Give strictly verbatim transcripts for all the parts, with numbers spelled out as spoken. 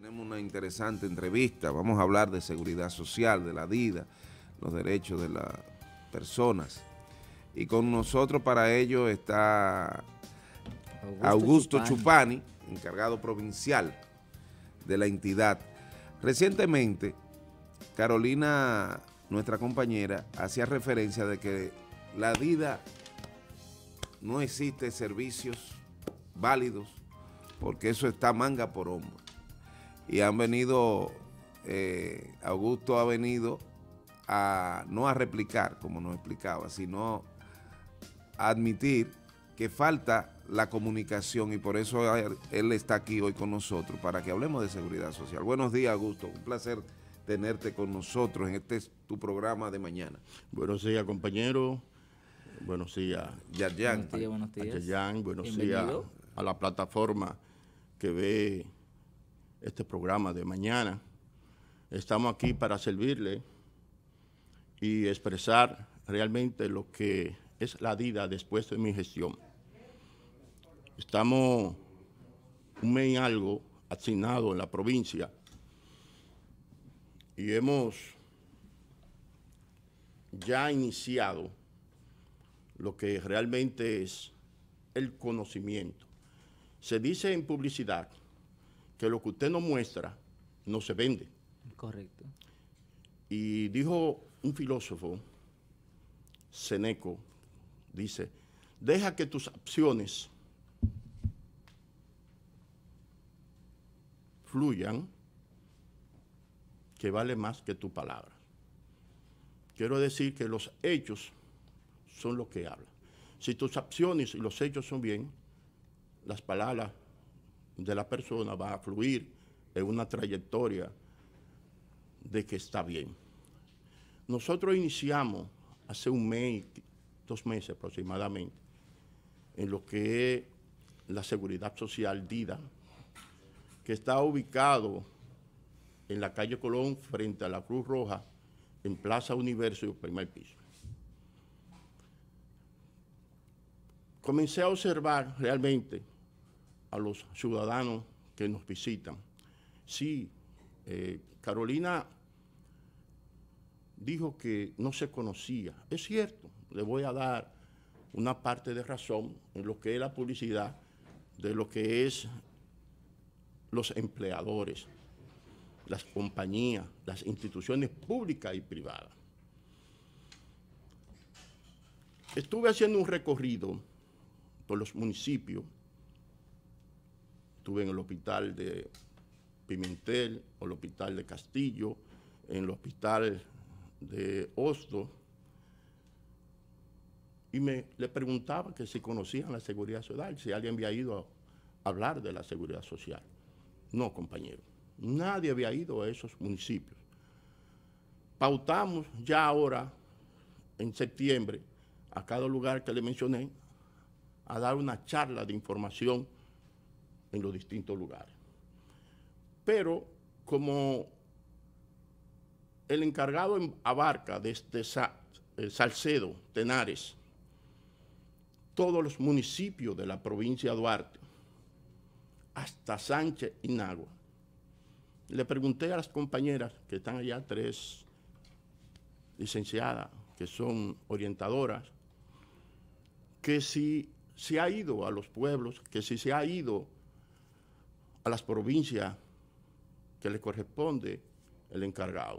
tenemos una interesante entrevista. Vamos a hablar de seguridad social, de la vida, los derechos de las personas. Y con nosotros para ello está Augusto, Augusto Chupani. Chupani, encargado provincial de la entidad. Recientemente, Carolina, nuestra compañera, hacía referencia de que la vida no existe servicios válidos porque eso está manga por hombro. Y han venido, eh, Augusto ha venido a no a replicar, como nos explicaba, sino a admitir que falta la comunicación y por eso él está aquí hoy con nosotros para que hablemos de seguridad social. Buenos días, Augusto, un placer tenerte con nosotros en este tu programa de mañana. Buenos días, compañero. Buenos días, Yarjan. Buenos días, buenos días. Yarjan. Buenos Bienvenido. días a la plataforma que ve este programa de mañana. Estamos aquí para servirle y expresar realmente lo que es la vida después de mi gestión. Estamos un mes y algo asignados en la provincia y hemos ya iniciado lo que realmente es el conocimiento. Se dice en publicidad que lo que usted no muestra no se vende. Correcto. Y dijo un filósofo, Seneco, dice, deja que tus acciones fluyan, que vale más que tu palabra. Quiero decir que los hechos son lo que hablan. Si tus acciones y los hechos son bien, las palabras de la persona van a fluir en una trayectoria de que está bien. Nosotros iniciamos hace un mes, dos meses aproximadamente, en lo que es la seguridad social DIDA, que está ubicado en la calle Colón frente a la Cruz Roja, en Plaza Universo, primer piso. Comencé a observar realmente a los ciudadanos que nos visitan. Sí, eh, Carolina dijo que no se conocía. Es cierto, le voy a dar una parte de razón en lo que es la publicidad, de lo que es los empleadores, las compañías, las instituciones públicas y privadas. Estuve haciendo un recorrido por los municipios. Estuve en el hospital de Pimentel, en el hospital de Castillo, en el hospital de Hosto, y me le preguntaba que si conocían la seguridad social, si alguien había ido a hablar de la seguridad social. No, compañero, nadie había ido a esos municipios. Pautamos ya ahora, en septiembre, a cada lugar que le mencioné, a dar una charla de información en los distintos lugares. Pero como el encargado abarca desde Salcedo, Tenares, todos los municipios de la provincia de Duarte, hasta Sánchez y Nagua, le pregunté a las compañeras que están allá, tres licenciadas, que son orientadoras, que si se ha ido a los pueblos, que si se ha ido a las provincias que le corresponde el encargado.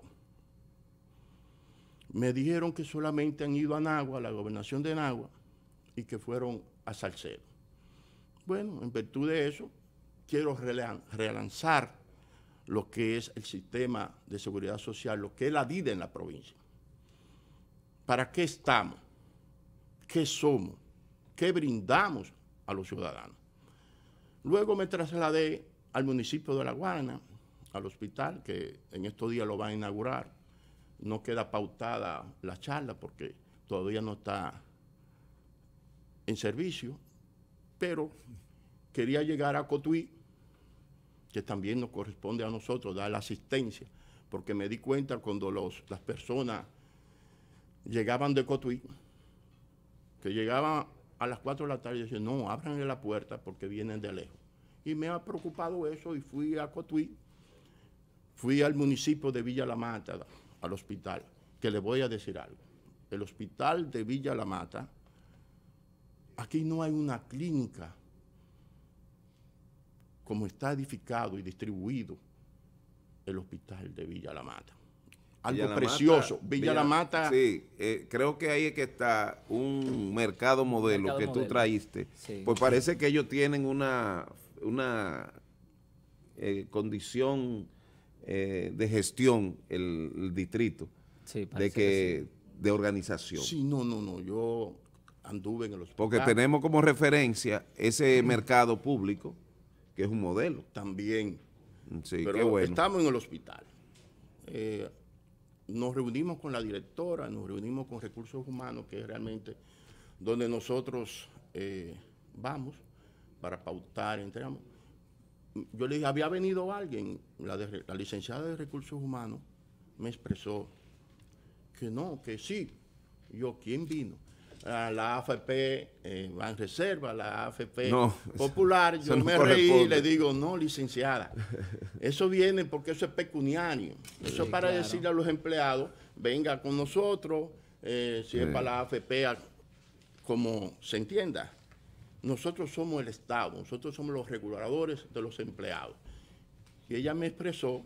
Me dijeron que solamente han ido a Nagua, a la gobernación de Nagua, y que fueron a Salcedo. Bueno, en virtud de eso, quiero relanzar lo que es el sistema de seguridad social, lo que es la DIDA en la provincia. ¿Para qué estamos? ¿Qué somos? ¿Qué brindamos a los ciudadanos? Luego me trasladé al municipio de La Guarana, al hospital, que en estos días lo van a inaugurar. No queda pautada la charla porque todavía no está en servicio, pero quería llegar a Cotuí, que también nos corresponde a nosotros dar la asistencia, porque me di cuenta cuando los, las personas llegaban de Cotuí, que llegaban a las cuatro de la tarde y decían, no, ábranle la puerta porque vienen de lejos. Y me ha preocupado eso y fui a Cotuí fui al municipio de Villa La Mata, al hospital, que le voy a decir algo. El hospital de Villa La Mata, aquí no hay una clínica como está edificado y distribuido el hospital de Villa La Mata. Algo Villa La precioso. Mata, Villa, Villa La Mata. Sí, eh, creo que ahí es que está un mercado modelo mercado que modelo. tú traíste. Sí. Pues parece que ellos tienen una, una eh, condición eh, de gestión, el, el distrito, Sí, de parece que, que de organización. Sí, no, no, no. Yo anduve en el hospital. Porque tenemos como referencia ese mercado público, que es un modelo. También. Sí, Pero qué bueno. estamos en el hospital. Eh, nos reunimos con la directora, nos reunimos con Recursos Humanos, que es realmente donde nosotros eh, vamos para pautar, entramos. Yo le dije, había venido alguien, la, de, la licenciada de Recursos Humanos me expresó que no, que sí. Yo, ¿quién vino? A la A F P eh, Banreserva, la A F P no, Popular. Yo no me reí y corresponde. le digo, no, licenciada, eso viene porque eso es pecuniario. Eso Sí, es para claro. decirle a los empleados, venga con nosotros, eh, si Sí. es para la A F P, a- como se entienda. Nosotros somos el Estado, nosotros somos los reguladores de los empleados. Y ella me expresó,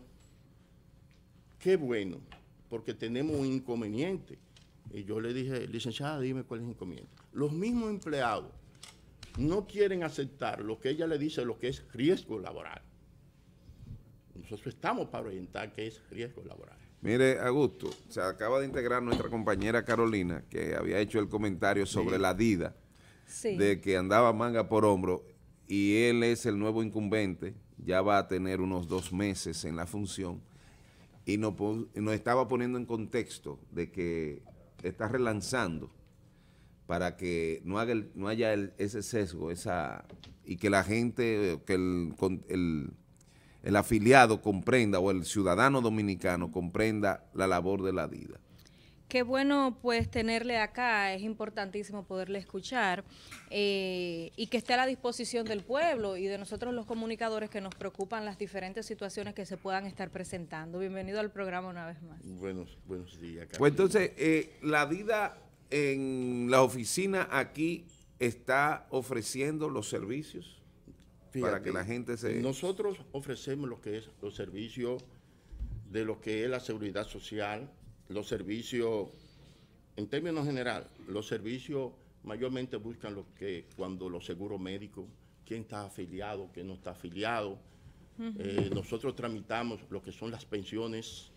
qué bueno, porque tenemos un inconveniente. Y yo le dije, licenciada, dime cuál es el inconveniente. Los mismos empleados no quieren aceptar lo que ella le dice, lo que es riesgo laboral. Nosotros estamos para orientar qué es riesgo laboral. Mire, Augusto, se acaba de integrar nuestra compañera Carolina, que había hecho el comentario sobre Sí. la DIDA, Sí. de que andaba manga por hombro, y él es el nuevo incumbente, ya va a tener unos dos meses en la función, y nos, pon- nos estaba poniendo en contexto de que está relanzando para que no, haga el- no haya el- ese sesgo, esa y que la gente, que el, con- el, el afiliado comprenda, o el ciudadano dominicano comprenda la labor de la DIDA. Qué bueno pues tenerle acá, es importantísimo poderle escuchar eh, y que esté a la disposición del pueblo y de nosotros los comunicadores que nos preocupan las diferentes situaciones que se puedan estar presentando. Bienvenido al programa una vez más. Buenos, buenos días, Carolina. Pues entonces, eh, la DIDA en la oficina aquí está ofreciendo los servicios para que la gente se... Nosotros ofrecemos lo que es los servicios de lo que es la seguridad social, los servicios, en términos general, los servicios mayormente buscan lo que cuando los seguros médicos, quién está afiliado, quién no está afiliado. Eh, nosotros tramitamos lo que son las pensiones,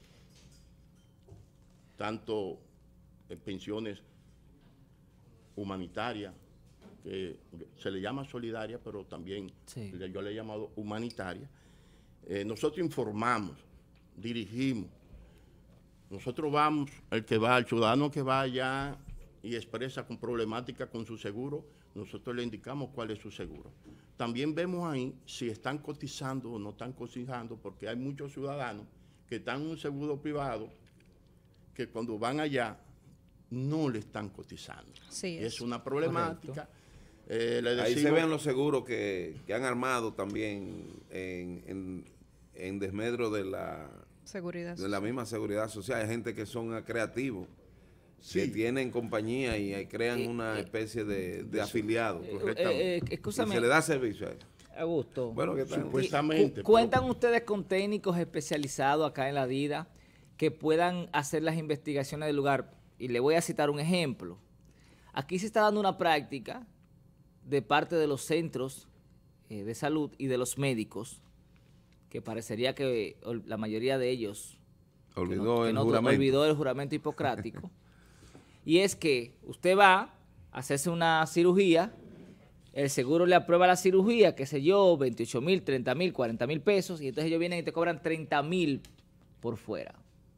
tanto eh, pensiones humanitarias, que se le llama solidaria, pero también Sí. le- yo le he llamado humanitaria. Eh, nosotros informamos, dirigimos. Nosotros vamos, el que va, el ciudadano que va allá y expresa con problemática con su seguro, nosotros le indicamos cuál es su seguro. También vemos ahí si están cotizando o no están cotizando, porque hay muchos ciudadanos que están en un seguro privado que cuando van allá no le están cotizando. Sí, Y es es una problemática. Eh, le Ahí se decimos- ven los seguros que, que han armado también en, en, en desmedro de la, seguridad. de la misma seguridad social. Hay gente que son ah, creativos, Sí. que tienen compañía y ahí crean Eh, una eh, especie de, de afiliados. eh, correctamente. eh, escúchame. Y se le da servicio a ellos. Augusto. Bueno, ¿qué tal? Supuestamente. Cu- ¿Cuentan ustedes con técnicos especializados acá en la DIDA que puedan hacer las investigaciones del lugar? Y le voy a citar un ejemplo. Aquí se está dando una práctica de parte de los centros eh, de salud y de los médicos, que parecería que ol- la mayoría de ellos que Olvidó no- que el no juramento. olvidó el juramento hipocrático. Y es que usted va a hacerse una cirugía, el seguro le aprueba la cirugía, qué sé yo, veintiocho mil, treinta mil, cuarenta mil pesos, y entonces ellos vienen y te cobran treinta mil por fuera.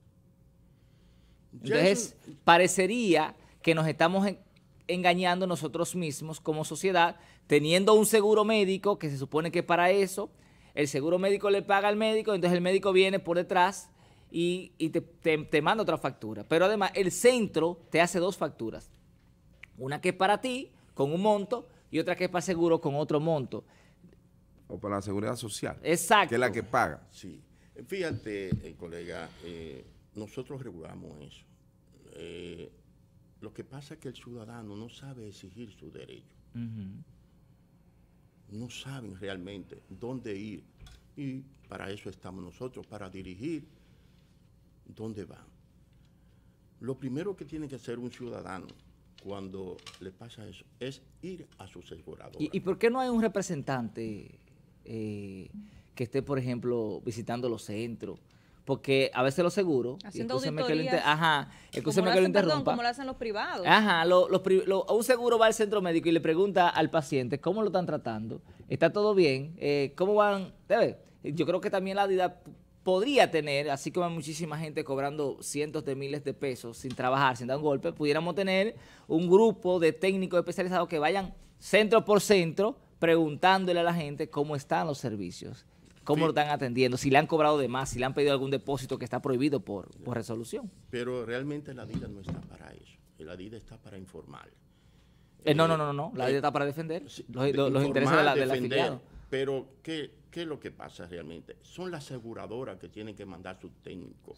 Ya Entonces, eso- parecería que nos estamos en- engañando nosotros mismos como sociedad, teniendo un seguro médico que se supone que para eso, el seguro médico le paga al médico, entonces el médico viene por detrás y, y te, te- te manda otra factura. Pero además, el centro te hace dos facturas. Una que es para ti, con un monto, y otra que es para seguro, con otro monto. O para la seguridad social, Exacto. que es la que paga. Sí. Fíjate, eh, colega, eh, nosotros regulamos eso. Eh, lo que pasa es que el ciudadano no sabe exigir su derecho. Uh-huh. No saben realmente dónde ir. Y para eso estamos nosotros, para dirigir dónde van. Lo primero que tiene que hacer un ciudadano cuando le pasa eso es ir a su aseguradora. ¿Y, y por qué no hay un representante eh, que esté, por ejemplo, visitando los centros? Porque a veces los seguros, haciendo que auditorías, inter, ajá, como, que hacen, lo interrumpa, perdón, como lo hacen los privados. Ajá, lo, los, lo, un seguro va al centro médico y le pregunta al paciente cómo lo están tratando, está todo bien, eh, cómo van, ¿sabes? Yo creo que también la vida podría tener, así como hay muchísima gente cobrando cientos de miles de pesos sin trabajar, sin dar un golpe, pudiéramos tener un grupo de técnicos especializados que vayan centro por centro preguntándole a la gente cómo están los servicios, cómo sí. lo están atendiendo, si le han cobrado de más, si le han pedido algún depósito que está prohibido por, por resolución. Pero realmente la D I D A no está para eso, la D I D A está para informar. Eh, no, no, no, no, la D I D A está para defender sí, los, de, los, los intereses de la, del afiliado. Pero, ¿qué, ¿qué es lo que pasa realmente? Son las aseguradoras que tienen que mandar sus técnicos.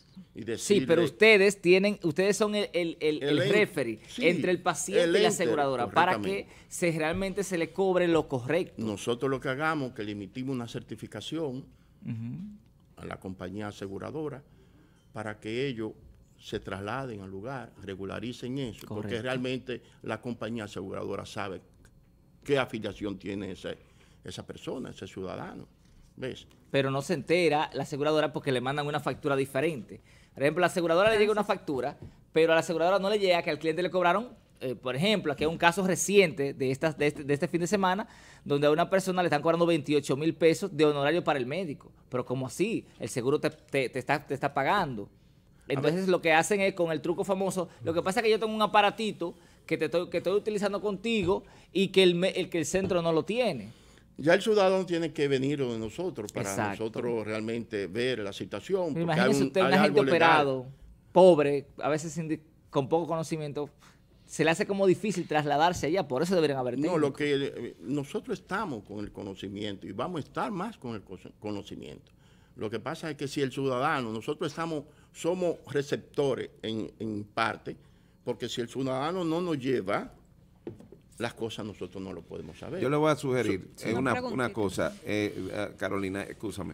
Y sí, pero ustedes tienen, ustedes son el, el, el, el, el referee sí, entre el paciente el y la aseguradora para que se, realmente se le cobre lo correcto. Nosotros lo que hagamos es que le emitimos una certificación uh-huh. a la compañía aseguradora para que ellos se trasladen al lugar, regularicen eso, correcto. Porque realmente la compañía aseguradora sabe qué afiliación tiene ese esa persona, ese ciudadano, ¿ves? Pero no se entera la aseguradora porque le mandan una factura diferente. Por ejemplo, la aseguradora le llega una factura, pero a la aseguradora no le llega que al cliente le cobraron, eh, por ejemplo, aquí hay un caso reciente de, estas, de, este, de este fin de semana, donde a una persona le están cobrando veintiocho mil pesos de honorario para el médico. Pero ¿cómo así? El seguro te, te, te, está, te está pagando. Entonces lo que hacen es con el truco famoso, lo que pasa es que yo tengo un aparatito que, te estoy, que estoy utilizando contigo y que el, el, que el centro no lo tiene. Ya el ciudadano tiene que venir de nosotros para Exacto. nosotros realmente ver la situación. Porque imagínese usted, un agente operado, pobre, a veces sin, con poco conocimiento, se le hace como difícil trasladarse allá, por eso deberían haber técnicos. No, lo que nosotros estamos con el conocimiento y vamos a estar más con el conocimiento. Lo que pasa es que si el ciudadano, nosotros estamos, somos receptores en, en parte, porque si el ciudadano no nos lleva, las cosas nosotros no lo podemos saber. Yo le voy a sugerir sí, una, una, una cosa, eh, Carolina, escúchame.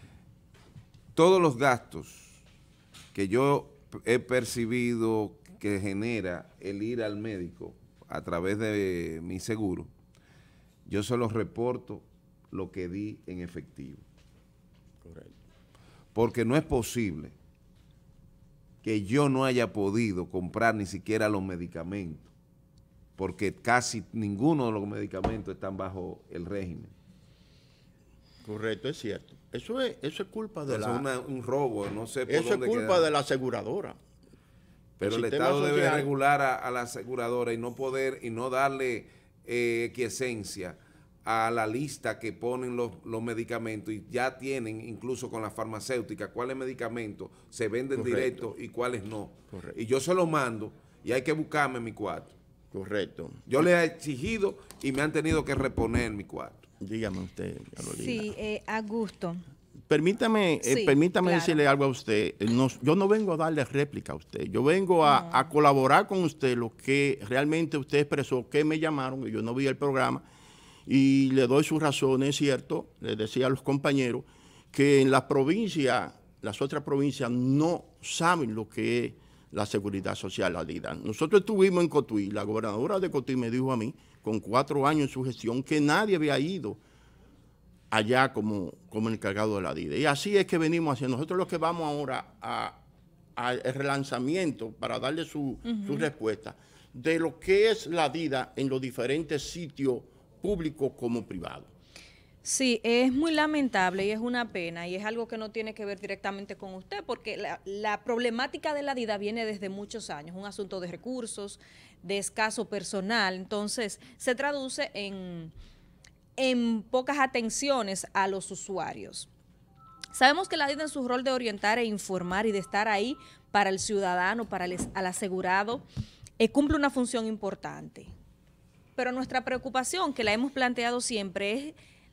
Todos los gastos que yo he percibido que genera el ir al médico a través de mi seguro, yo se los reporto lo que di en efectivo. Correcto. Porque no es posible que yo no haya podido comprar ni siquiera los medicamentos, porque casi ninguno de los medicamentos están bajo el régimen. Correcto, es cierto. Eso es, eso es culpa de eso la... es una, un robo, no sé por Eso dónde es culpa queda. de la aseguradora. Pero el, el Estado social debe regular a, a la aseguradora y no poder, y no darle eh, quiesencia a la lista que ponen los, los medicamentos, y ya tienen, incluso con la farmacéutica, cuáles medicamentos se venden Correcto. directo y cuáles no. Correcto. Y yo se los mando y hay que buscarme mi cuarto. Correcto. Yo le he exigido y me han tenido que reponer mi cuarto. Dígame usted, Carolina. Sí, eh, Augusto. Permítame, sí, eh, permítame claro. decirle algo a usted. No, yo no vengo a darle réplica a usted. Yo vengo a, no. a colaborar con usted lo que realmente usted expresó, que me llamaron, y yo no vi el programa, y le doy sus razones, es cierto. Le decía a los compañeros que en las provincias, las otras provincias no saben lo que es la seguridad social, la D I D A. Nosotros estuvimos en Cotuí, la gobernadora de Cotuí me dijo a mí, con cuatro años en su gestión, que nadie había ido allá como, como encargado de la D I D A. Y así es que venimos haciendo. Nosotros lo que vamos ahora al relanzamiento, para darle su, uh-huh. su respuesta, de lo que es la D I D A en los diferentes sitios públicos como privados. Sí, es muy lamentable y es una pena, y es algo que no tiene que ver directamente con usted, porque la, la problemática de la D I D A viene desde muchos años, un asunto de recursos, de escaso personal, entonces se traduce en, en pocas atenciones a los usuarios. Sabemos que la D I D A en su rol de orientar e informar y de estar ahí para el ciudadano, para el al asegurado, eh, cumple una función importante. Pero nuestra preocupación, que la hemos planteado siempre, es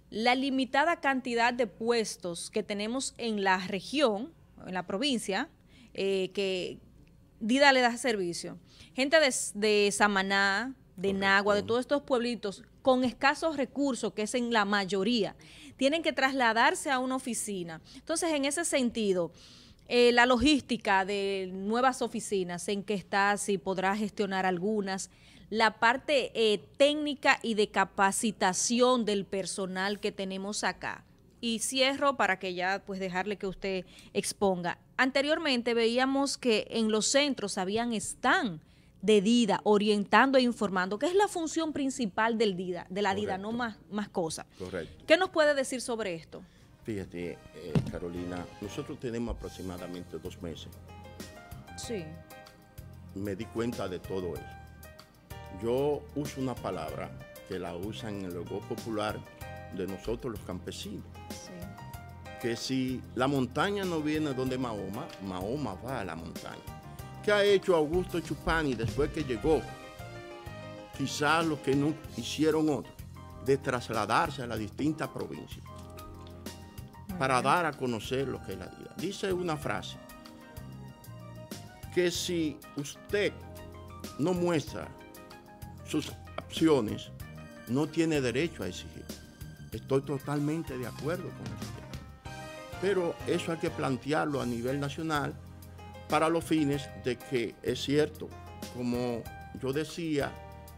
la limitada cantidad de puestos que tenemos en la región, en la provincia, eh, que Dida le da servicio. Gente de, de Samaná, de Correcto. Nagua, de todos estos pueblitos con escasos recursos, que es en la mayoría, tienen que trasladarse a una oficina. Entonces, en ese sentido, eh, la logística de nuevas oficinas, en qué está, si podrá gestionar algunas, la parte eh, técnica y de capacitación del personal que tenemos acá. Y cierro para que ya pues dejarle que usted exponga. Anteriormente veíamos que en los centros habían stand de Dida orientando e informando, que es la función principal del Dida, de la Correcto. Dida, no más, más cosas. Correcto. ¿Qué nos puede decir sobre esto? Fíjate, eh, Carolina, nosotros tenemos aproximadamente dos meses. Sí. Me di cuenta de todo eso. Yo uso una palabra que la usan en el lenguaje popular de nosotros los campesinos. Sí. Que si la montaña no viene donde Mahoma, Mahoma va a la montaña. ¿Qué ha hecho Augusto Chupani después que llegó? Quizás lo que no hicieron otros, de trasladarse a las distintas provincias para dar a conocer lo que es la vida. Dice una frase, que si usted no muestra sus acciones, no tiene derecho a exigir. Estoy totalmente de acuerdo con usted. Pero eso hay que plantearlo a nivel nacional para los fines de que es cierto, como yo decía,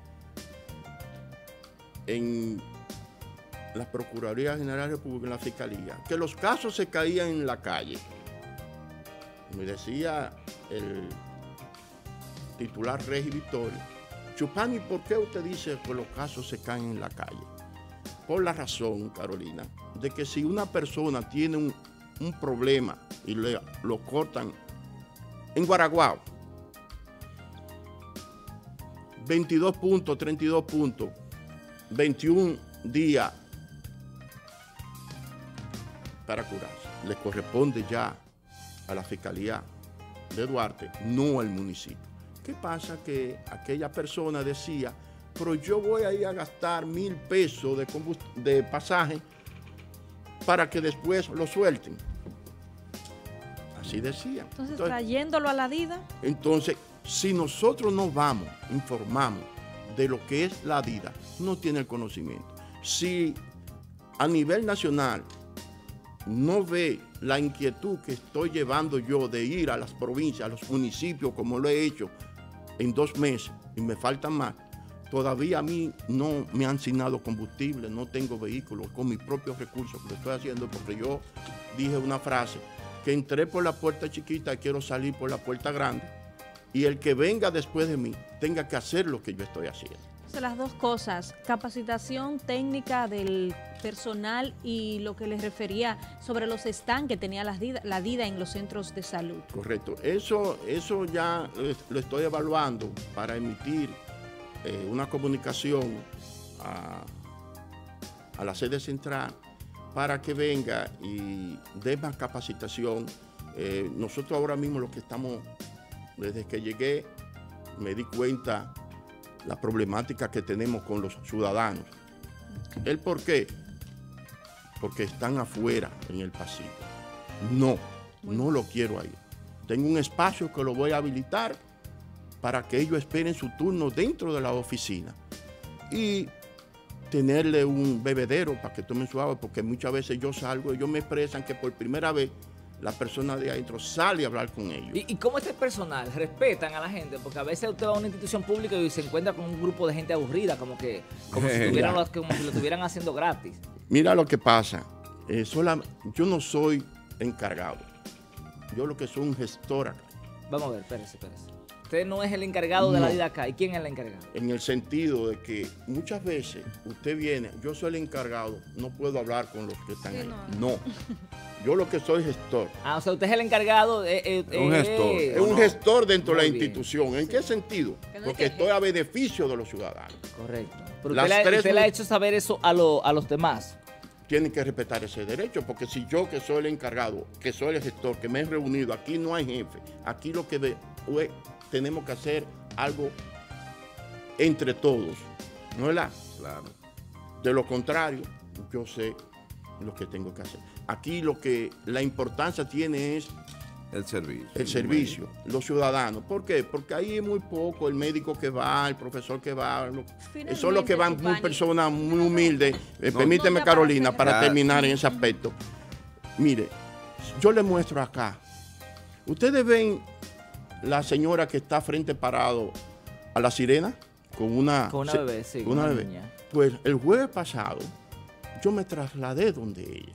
en la Procuraduría General de la República, en la Fiscalía, que los casos se caían en la calle. Me decía el titular Regi Victorio, Chupani, ¿por qué usted dice que los casos se caen en la calle? Por la razón, Carolina, de que si una persona tiene un, un problema y le, lo cortan en Guaraguao, veintidós puntos, treinta y dos puntos, veintiún días para curarse. Le corresponde ya a la Fiscalía de Duarte, no al municipio. ¿Qué pasa? Que aquella persona decía, pero yo voy a ir a gastar mil pesos de, de pasaje para que después lo suelten. Así decía. Entonces, entonces, trayéndolo a la Dida. Entonces, si nosotros no vamos, informamos de lo que es la Dida, no tiene el conocimiento. Si a nivel nacional no ve la inquietud que estoy llevando yo de ir a las provincias, a los municipios, como lo he hecho en dos meses, y me faltan más, todavía a mí no me han asignado combustible, no tengo vehículos, con mis propios recursos que lo estoy haciendo, porque yo dije una frase, que entré por la puerta chiquita y quiero salir por la puerta grande, y el que venga después de mí tenga que hacer lo que yo estoy haciendo. Entonces, las dos cosas, capacitación técnica del personal y lo que les refería sobre los stands que tenía la Dida, la Dida en los centros de salud. Correcto, eso, eso ya lo estoy evaluando para emitir eh, una comunicación a, a la sede central para que venga y dé más capacitación. Eh, nosotros ahora mismo lo que estamos, desde que llegué, me di cuenta la problemática que tenemos con los ciudadanos. ¿El por qué? Porque están afuera en el pasillo. No, no lo quiero ahí. Tengo un espacio que lo voy a habilitar para que ellos esperen su turno dentro de la oficina y tenerle un bebedero para que tomen su agua, porque muchas veces yo salgo y ellos me expresan que por primera vez la persona de adentro sale a hablar con ellos. ¿Y, y cómo este personal respetan a la gente? Porque a veces usted va a una institución pública y se encuentra con un grupo de gente aburrida, como que como, si, tuvieran los, como si lo estuvieran haciendo gratis. Mira lo que pasa. Eh, sola, yo no soy encargado. Yo lo que soy un gestor acá. Vamos a ver, espérese, espérese. Usted no es el encargado no, de la Dida acá. ¿Y quién es el encargado? En el sentido de que muchas veces usted viene, yo soy el encargado, no puedo hablar con los que están sí, ahí. No. no. Yo lo que soy gestor. Ah, o sea, usted es el encargado de... Eh, eh, un gestor. Es eh, un no. gestor dentro de la bien. institución. ¿En sí. qué sentido? No Porque estoy a beneficio de los ciudadanos. Correcto. Pero usted, la, usted le ha hecho saber eso a, lo, a los demás. Tienen que respetar ese derecho, porque si yo que soy el encargado, que soy el gestor, que me he reunido, aquí no hay jefe. Aquí lo que ve, we, tenemos que hacer algo entre todos. ¿No es la? Claro. De lo contrario, yo sé lo que tengo que hacer. Aquí lo que la importancia tiene es El servicio. el servicio, los ciudadanos. ¿Por qué? Porque ahí es muy poco el médico que va, el profesor que va. Lo, son los que van muy Chupani, personas muy humildes. Eh, No, permíteme, no, ya Carolina, para para cerrar. terminar en ese aspecto. Mire, yo le muestro acá. Ustedes ven la señora que está frente parado a la sirena con una, Con una se- bebé, sí, con con una una bebé. niña. Pues el jueves pasado yo me trasladé donde ella.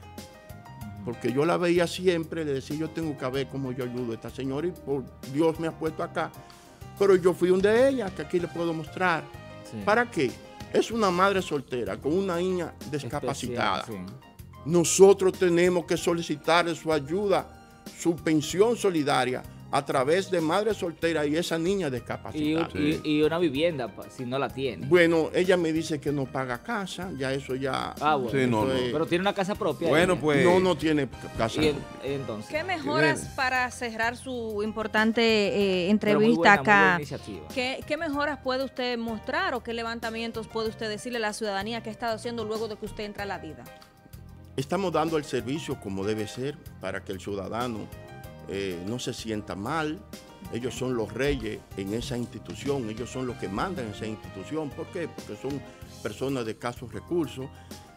Porque yo la veía siempre, le decía, yo tengo que ver cómo yo ayudo a esta señora y por Dios me ha puesto acá. Pero yo fui donde ella, que aquí le puedo mostrar. Sí. ¿Para qué? Es una madre soltera con una niña discapacitada. Especial, sí. Nosotros tenemos que solicitarle su ayuda, su pensión solidaria a través de madre soltera y esa niña Y, discapacitada. y- y una vivienda, pa- si no la tiene. Bueno, ella me dice que no paga casa, ya eso ya... Ah, bueno. Sí, no, eso no. es- Pero tiene una casa propia. Bueno, ella. pues. no, no tiene casa. Y en- entonces. ¿Qué mejoras Bien. para cerrar su importante eh, Pero muy entrevista buena, muy buena acá? iniciativa. ¿Qué, ¿Qué mejoras puede usted mostrar o qué levantamientos puede usted decirle a la ciudadanía que ha estado haciendo luego de que usted entra a la vida? Estamos dando el servicio como debe ser para que el ciudadano eh, no se sienta mal. Ellos son los reyes en esa institución, ellos son los que mandan en esa institución. ¿Por qué? Porque son personas de escasos recursos.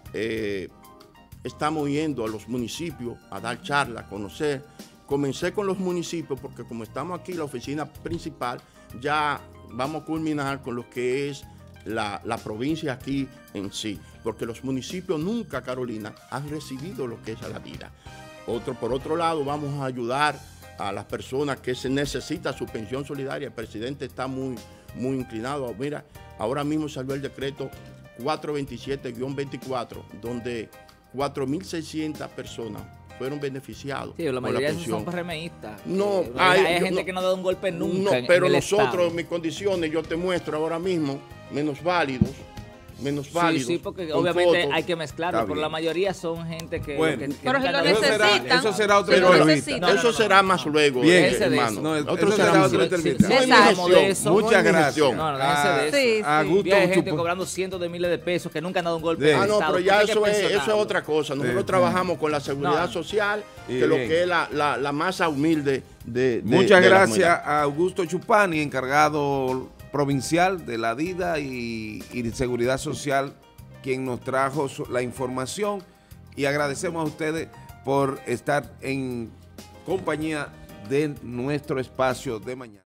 Eh, estamos yendo a los municipios a dar charlas, a conocer. Comencé con los municipios porque como estamos aquí en la oficina principal, ya vamos a culminar con lo que es la, la provincia aquí en sí. Porque los municipios nunca, Carolina, han recibido lo que es a la vida. Otro, por otro lado, vamos a ayudar a las personas que se necesita su pensión solidaria. El presidente está muy, muy inclinado. Mira, ahora mismo salió el decreto cuatrocientos veintisiete guión veinticuatro, donde cuatro mil seiscientas personas fueron beneficiados Sí, la por la mayoría de esos pensión. son PRMistas. No, Eh, hay- hay, yo gente no- que no ha dado un golpe nunca No, en- en pero el nosotros, Estado. mis condiciones, yo te muestro ahora mismo, menos válidos, menos Sí, válidos. sí, porque con obviamente fotos. hay que mezclarlo, Está pero bien. la mayoría son gente que... Bueno. que- que Pero nunca si lo han Eso dado- será, necesitan. eso será otra Si lo entrevista. necesitan. No, no, Eso no, será no, más no. luego, Bien. eh, Déjense de hermano. eso. No, Otro eso será será más otra luego. entrevista. No es mi Cesamos de gestión, eso. no es Muchas mi gracias. gestión. No, no, déjense de eso. Sí, sí. Augusto Y hay gente Chupa- cobrando cientos de miles de pesos que nunca han dado un golpe Sí. al Ah, no, Estado. pero ya ¿Por qué hay eso que es, eso es pensionarlo? otra cosa. Nosotros Sí. trabajamos con la seguridad No. social, Y que lo bien. que es la, la- la masa humilde de, de- Muchas de la gracias comunidad. a Augusto Chupani, encargado provincial de la DIDA y, y de Seguridad Social, quien nos trajo su- la información, y agradecemos a ustedes por estar en compañía de nuestro espacio de mañana.